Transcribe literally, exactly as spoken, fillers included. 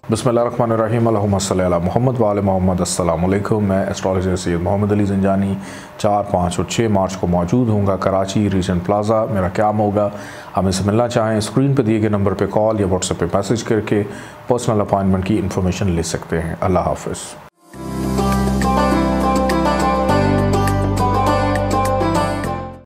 बिस्मिल्लाहिर्रहमानिर्रहीम अल्लाहुम्मा सल्ली अला मुहम्मद व आले मोहम्मद। अस्सलाम वालेकुम। मैं एस्ट्रोलॉजर सैयद मोहम्मद अली ज़ंजानी चार पाँच और छः मार्च को मौजूद हूँगा कराची रीजन प्लाज़ा। मेरा क्या होगा, हमें से मिलना चाहें स्क्रीन पर दिए गए नंबर पर कॉल या व्हाट्सएप पे मैसेज करके पर्सनल अपॉइंटमेंट की इन्फॉर्मेशन ले सकते हैं। अल्लाह हाफ़िज़।